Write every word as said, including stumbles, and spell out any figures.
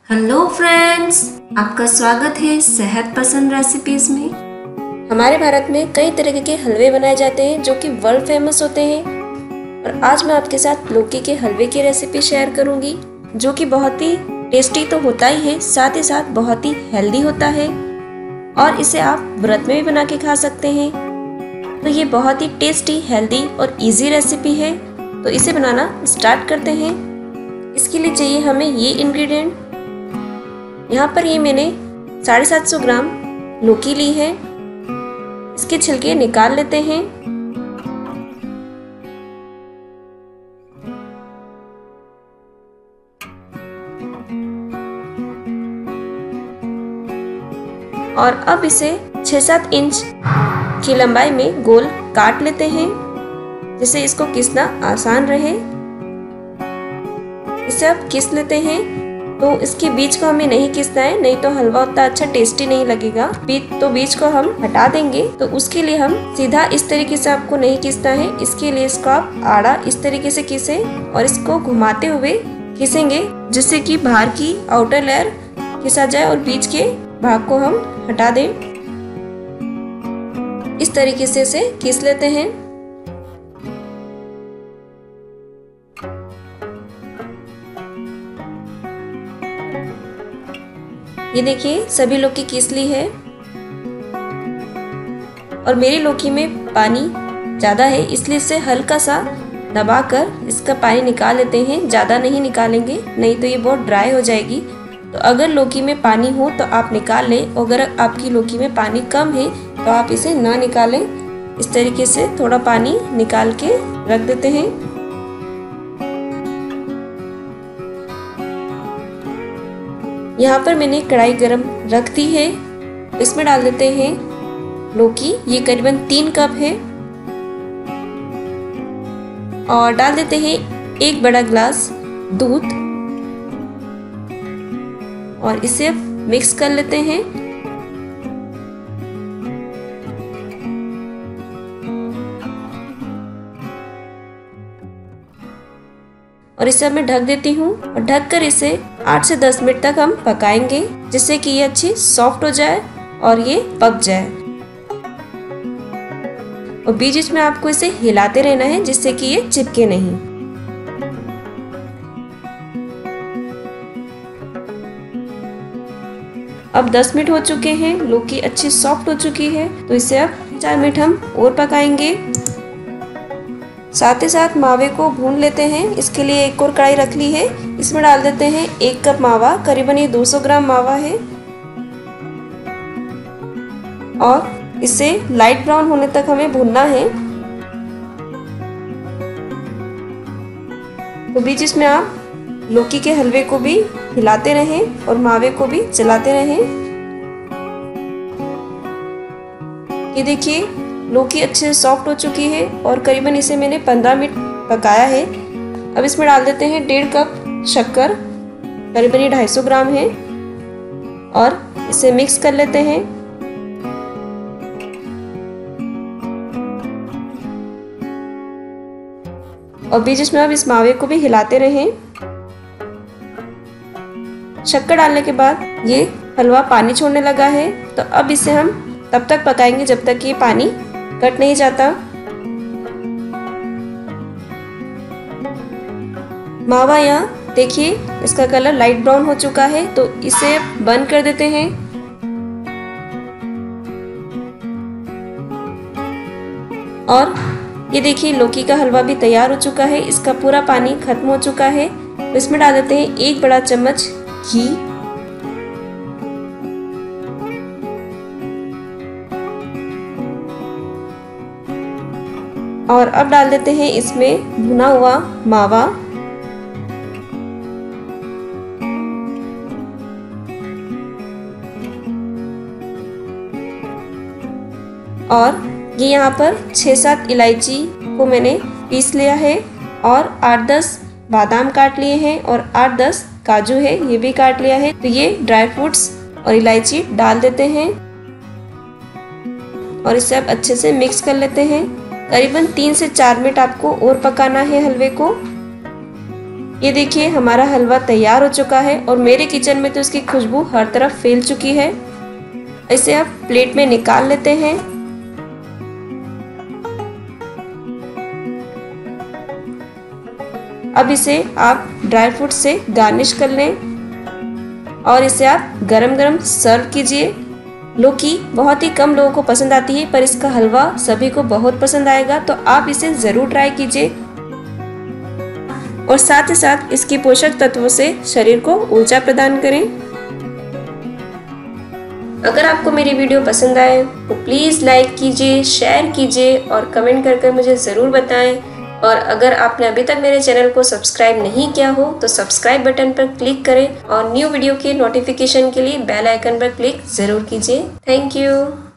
Hello friends, आपका स्वागत है सेहत पसंद रेसिपीज में। हमारे भारत में कई तरह के हलवे बनाए जाते हैं जो कि वर्ल्ड फेमस होते हैं। और आज मैं आपके साथ लौकी के हलवे की रेसिपी शेयर करूंगी जो कि बहुत ही टेस्टी तो होता ही है, साथ ही साथ बहुत ही हेल्दी होता है और इसे आप व्रत में भी बना के खा सकते हैं। तो ये बहुत ही टेस्टी, हेल्दी और इजी रेसिपी है। तो इसे बनाना स्टार्ट करते हैं। इसके लिए चाहिए हमें ये इंग्रेडिएंट। यहाँ पर ये मैंने साढ़े सात सौ ग्राम लौकी ली है। इसके छिलके निकाल लेते हैं। और अब इसे छह सात इंच की लंबाई में गोल काट लेते हैं जिससे इसको किसना आसान रहे। इसे अब किस लेते हैं। तो इसके बीज को हमें नहीं किसना है, नहीं तो हलवा उतना अच्छा टेस्टी नहीं लगेगा। बीज तो बीज को हम हटा देंगे। तो उसके लिए हम सीधा इस तरीके से आपको नहीं किसना है। इसके लिए इसको आप आड़ा इस तरीके से किसे और इसको घुमाते हुए किसेंगे जिससे कि बाहर की आउटर लेयर किसा जाए और बीज के भाग को हम हटा दें। इस तरीके से इसे किस लेते हैं। ये देखिए सभी लौकी किस ली है। और मेरी लौकी में पानी ज़्यादा है इसलिए इसे हल्का सा दबाकर इसका पानी निकाल लेते हैं। ज़्यादा नहीं निकालेंगे, नहीं तो ये बहुत ड्राई हो जाएगी। तो अगर लौकी में पानी हो तो आप निकाल लें, और अगर आपकी लौकी में पानी कम है तो आप इसे ना निकालें। इस तरीके से थोड़ा पानी निकाल के रख देते हैं। यहाँ पर मैंने कढ़ाई गरम रख दी है। इसमें डाल देते हैं लौकी। ये करीबन तीन कप है। और डाल देते हैं एक बड़ा ग्लास दूध और इसे मिक्स कर लेते हैं। और इसे मैं ढक देती हूँ और ढककर इसे आठ से दस मिनट तक हम पकाएंगे जिससे कि ये अच्छी सॉफ्ट हो जाए और ये पक जाए। और बीच बीच में आपको इसे हिलाते रहना है जिससे कि ये चिपके नहीं। अब दस मिनट हो चुके हैं, लौकी अच्छी सॉफ्ट हो चुकी है। तो इसे अब चार मिनट हम और पकाएंगे। साथ ही साथ मावे को भून लेते हैं। इसके लिए एक और कढ़ाई रख ली है। इसमें डाल देते हैं एक कप मावा। करीबन ये दो सौ ग्राम मावा है। और इसे लाइट ब्राउन होने तक हमें भूनना है। तो बीच इसमें आप लौकी के हलवे को भी हिलाते रहें और मावे को भी चलाते रहें। ये देखिए लौकी अच्छे से सॉफ्ट हो चुकी है और करीबन इसे मैंने पंद्रह मिनट पकाया है। अब इसमें डाल देते हैं डेढ़ कप शक्कर। करीबन ये ढाई सौ ग्राम है और इसे मिक्स कर लेते हैं। और बीच इसमें अब इस मावे को भी हिलाते रहें। शक्कर डालने के बाद ये हलवा पानी छोड़ने लगा है। तो अब इसे हम तब तक पकाएंगे जब तक ये पानी कट नहीं जाता। मावा यहाँ देखिए इसका कलर लाइट ब्राउन हो चुका है। तो इसे बंद कर देते हैं। और ये देखिए लौकी का हलवा भी तैयार हो चुका है। इसका पूरा पानी खत्म हो चुका है। तो इसमें डाल देते हैं एक बड़ा चम्मच घी। और अब डाल देते हैं इसमें भुना हुआ मावा। और ये यहाँ पर छः सात इलायची को मैंने पीस लिया है और आठ दस बादाम काट लिए हैं और आठ दस काजू है ये भी काट लिया है। तो ये ड्राई फ्रूट्स और इलायची डाल देते हैं और इसे अब अच्छे से मिक्स कर लेते हैं। करीबन तीन से चार मिनट आपको और पकाना है हलवे को। ये देखिए हमारा हलवा तैयार हो चुका है और मेरे किचन में तो इसकी खुशबू हर तरफ फैल चुकी है। इसे आप प्लेट में निकाल लेते हैं। अब इसे आप ड्राई फ्रूट से गार्निश कर लें और इसे आप गरम गरम सर्व कीजिए। लौकी बहुत ही कम लोगों को पसंद आती है, पर इसका हलवा सभी को बहुत पसंद आएगा, तो आप इसे ज़रूर ट्राई कीजिए और साथ ही साथ इसकी पोषक तत्वों से शरीर को ऊर्जा प्रदान करें। अगर आपको मेरी वीडियो पसंद आए तो प्लीज़ लाइक कीजिए, शेयर कीजिए और कमेंट कर कर मुझे ज़रूर बताएं। और अगर आपने अभी तक मेरे चैनल को सब्सक्राइब नहीं किया हो तो सब्सक्राइब बटन पर क्लिक करें और न्यू वीडियो के नोटिफिकेशन के लिए बेल आइकन पर क्लिक ज़रूर कीजिए। Thank you.